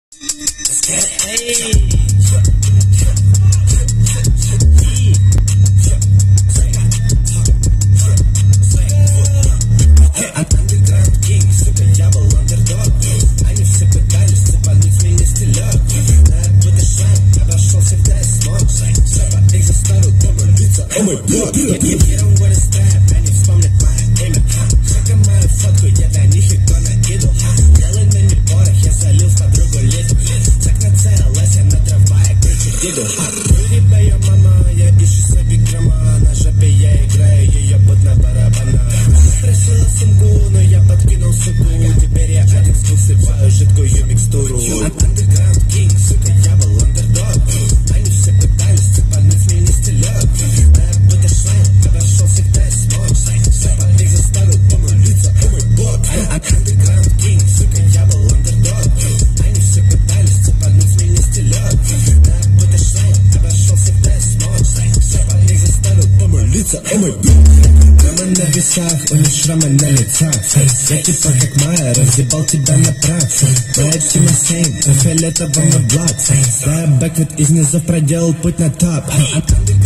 У них шрамы на лицах. Я типа как Майя, разъебал тебя на прах. Моя тема сейм, у фиолетового на блат. Стая бэквит из низов проделал путь на топ.